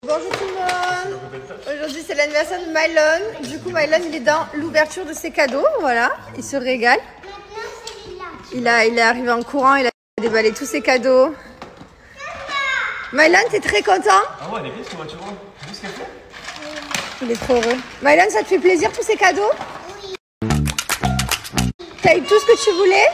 Bonjour tout le monde. Aujourd'hui c'est l'anniversaire de Mylon. Du coup Mylon il est dans l'ouverture de ses cadeaux. Voilà, il se régale. Il est arrivé en courant, il a déballé tous ses cadeaux. Mylon, t'es très content? Ah ouais, elle est bien cette voiture. Tu vois ce qu'elle fait? Il est trop heureux. Mylon, ça te fait plaisir tous ces cadeaux? Oui. T'as eu tout ce que tu voulais?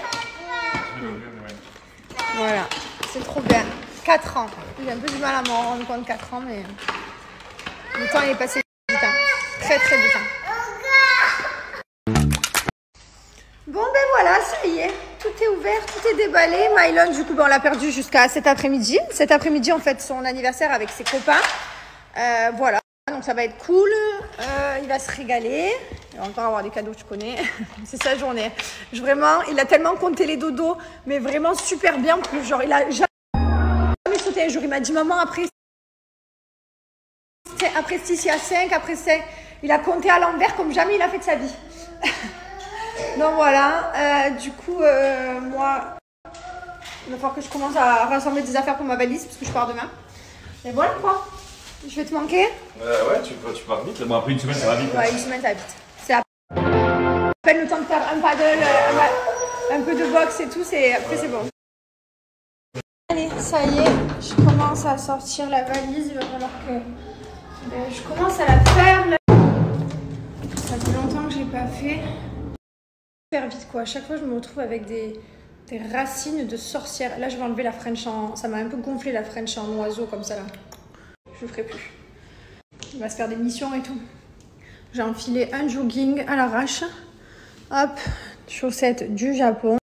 Voilà, c'est trop bien. 4 ans. J'ai un peu du mal à m'en rendre compte, 4 ans, mais le temps il est passé vite. Hein. Très très vite. Hein. Bon ben voilà, ça y est. Tout est ouvert, tout est déballé. Mylon, du coup, ben, on l'a perdu jusqu'à cet après-midi. Cet après-midi, on fête son anniversaire avec ses copains. Voilà, donc ça va être cool. Il va se régaler. Il va encore avoir des cadeaux, tu connais. C'est sa journée. Vraiment, il a tellement compté les dodos, mais vraiment super bien. Genre, il a jamais sauté un jour. Il m'a dit, maman, après 6, il y a 5, après 5. Il a compté à l'envers comme jamais il a fait de sa vie. Donc voilà, du coup, moi, il va falloir que je commence à rassembler des affaires pour ma valise parce que je pars demain. Et voilà quoi. Je vais te manquer. Ouais, tu pars vite. Bon, après une semaine, ça va vite. Ouais, une semaine, ça va vite. C'est à peine le temps de faire un paddle, un peu de boxe et tout. Après, c'est bon. Allez, ça y est, je commence à sortir la valise. Il va falloir que je commence à la faire. Ça fait longtemps que je n'ai pas fait. Super vite quoi. À chaque fois, je me retrouve avec des racines de sorcière. Là, je vais enlever la French en... Ça m'a un peu gonflé la French en oiseau comme ça là. Je le ferai plus. Il va se faire des missions et tout. J'ai enfilé un jogging à l'arrache. Hop, chaussettes du Japon.